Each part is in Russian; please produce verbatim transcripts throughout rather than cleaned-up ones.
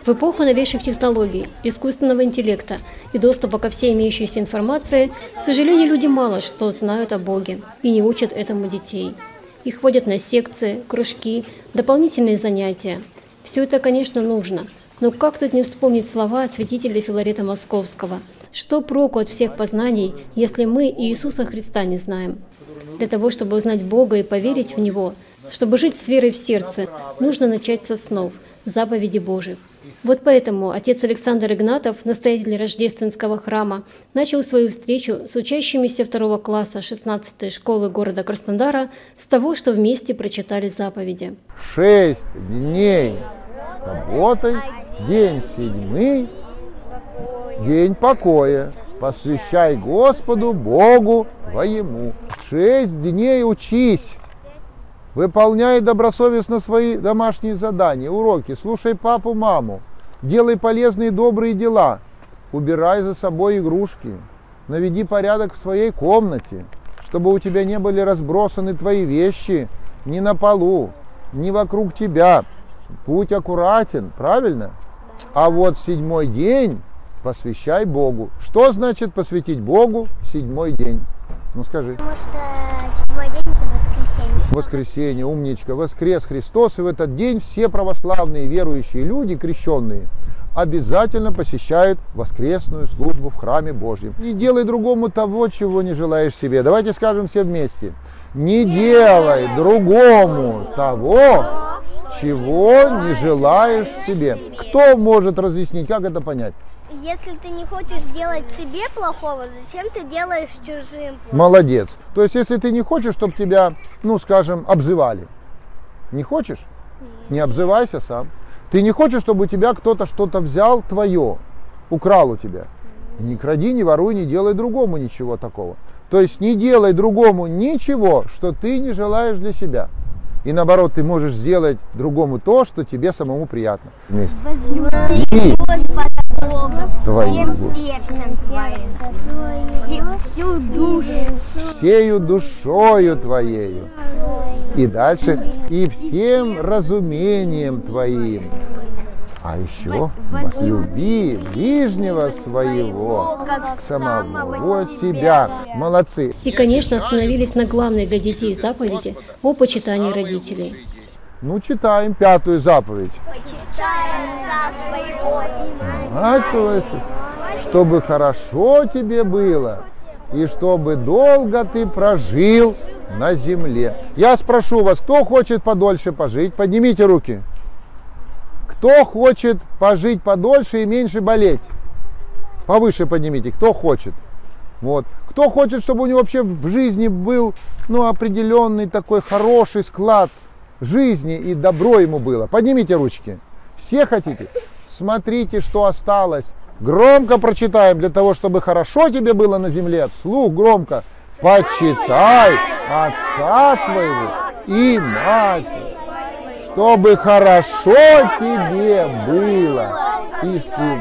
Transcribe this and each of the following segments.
В эпоху новейших технологий, искусственного интеллекта и доступа ко всей имеющейся информации, к сожалению, люди мало что знают о Боге и не учат этому детей. Их водят на секции, кружки, дополнительные занятия. Все это, конечно, нужно, но как тут не вспомнить слова святителя Филарета Московского? Что проку от всех познаний, если мы Иисуса Христа не знаем? Для того, чтобы узнать Бога и поверить в Него, чтобы жить с верой в сердце, нужно начать со снов, заповеди Божьих. Вот поэтому отец Александр Игнатов, настоятель Рождественского храма, начал свою встречу с учащимися второго класса шестнадцатой школы города Краснодара с того, что вместе прочитали заповеди. Шесть дней работай, день седьмый, день покоя. Посвящай Господу Богу твоему. Шесть дней учись. Выполняй добросовестно свои домашние задания, уроки, слушай папу, маму, делай полезные добрые дела, убирай за собой игрушки, наведи порядок в своей комнате, чтобы у тебя не были разбросаны твои вещи ни на полу, ни вокруг тебя. Будь аккуратен, правильно? А вот седьмой день посвящай Богу. Что значит посвятить Богу в седьмой день? Ну скажи. Потому что седьмой день это воскресенье. Воскресенье, умничка. Воскрес Христос, и в этот день все православные верующие люди, крещенные, обязательно посещают воскресную службу в храме Божьем. Не делай другому того, чего не желаешь себе. Давайте скажем все вместе. Не делай другому того, чего не желаешь себе. Кто может разъяснить, как это понять? Если ты не хочешь делать себе плохого, зачем ты делаешь чужим? Молодец. То есть, если ты не хочешь, чтобы тебя, ну, скажем, обзывали. Не хочешь? Не обзывайся сам. Ты не хочешь, чтобы у тебя кто-то что-то взял твое, украл у тебя. Не кради, не воруй, не делай другому ничего такого. То есть, не делай другому ничего, что ты не желаешь для себя. И наоборот, ты можешь сделать другому то, что тебе самому приятно. Вместе. Возлюби Господа Бога Твоим всем сердцем своим, всю душу, всею душою твоею. И дальше, и всем разумением твоим. А еще возлюби ближнего своего, как самого себя. Молодцы. И, конечно, остановились на главной для детей заповеди о почитании родителей. Ну, читаем пятую заповедь. почитаем отца своего и Мать твою, чтобы хорошо тебе было, и чтобы долго ты прожил на земле. Я спрошу вас, кто хочет подольше пожить? Поднимите руки. Кто хочет пожить подольше и меньше болеть? Повыше поднимите. Кто хочет? Вот. Кто хочет, чтобы у него вообще в жизни был, ну, определенный такой хороший склад жизни и добро ему было? Поднимите ручки. Все хотите? Смотрите, что осталось. Громко прочитаем, для того, чтобы хорошо тебе было на земле. Вслух громко. Почитай отца своего и мать, чтобы хорошо тебе было. И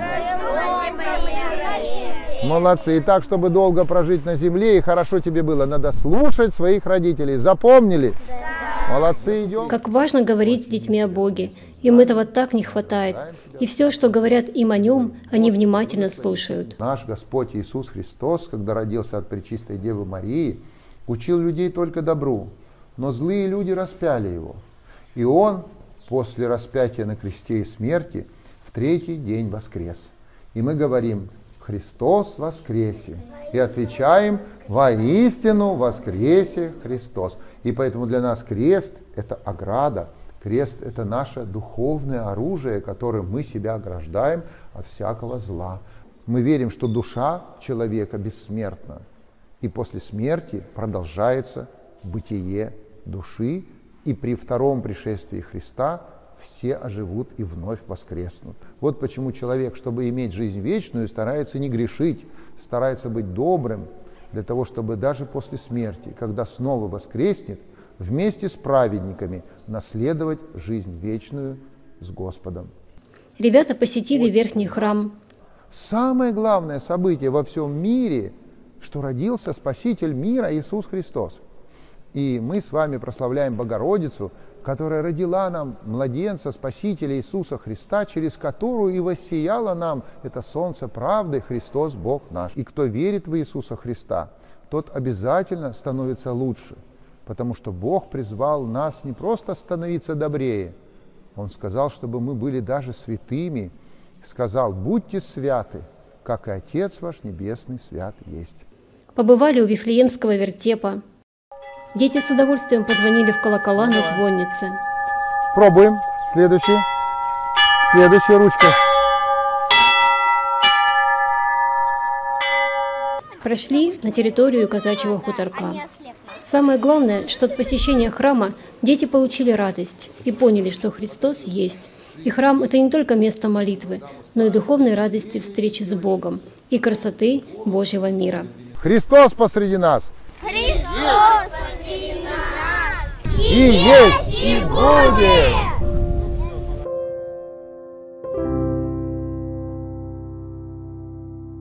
молодцы. И так, чтобы долго прожить на земле и хорошо тебе было, надо слушать своих родителей. Запомнили? Молодцы, идем. Как важно говорить с детьми о Боге. Им этого так не хватает. И все, что говорят им о Нем, они внимательно слушают. Наш Господь Иисус Христос, когда родился от Пречистой Девы Марии, учил людей только добру, но злые люди распяли Его. И Он после распятия на кресте и смерти в третий день воскрес. И мы говорим: Христос воскресе. И отвечаем: воистину воскресе Христос. И поэтому для нас крест – это ограда. Крест – это наше духовное оружие, которым мы себя ограждаем от всякого зла. Мы верим, что душа человека бессмертна. И после смерти продолжается бытие души. И при втором пришествии Христа все оживут и вновь воскреснут. Вот почему человек, чтобы иметь жизнь вечную, старается не грешить, старается быть добрым, для того, чтобы даже после смерти, когда снова воскреснет, вместе с праведниками наследовать жизнь вечную с Господом. Ребята посетили верхний храм. Самое главное событие во всем мире, что родился Спаситель мира Иисус Христос. И мы с вами прославляем Богородицу, которая родила нам младенца, Спасителя Иисуса Христа, через которую и воссияло нам это солнце правды, Христос Бог наш. И кто верит в Иисуса Христа, тот обязательно становится лучше, потому что Бог призвал нас не просто становиться добрее, Он сказал, чтобы мы были даже святыми, сказал: будьте святы, как и Отец ваш Небесный свят есть. Побывали у Вифлеемского вертепа. Дети с удовольствием позвонили в колокола на звоннице. Пробуем. Следующий. Следующая ручка. Прошли на территорию казачьего хуторка. Самое главное, что от посещения храма дети получили радость и поняли, что Христос есть. И храм – это не только место молитвы, но и духовной радости встречи с Богом и красоты Божьего мира. Христос посреди нас! Христос посреди нас! И есть, и будет!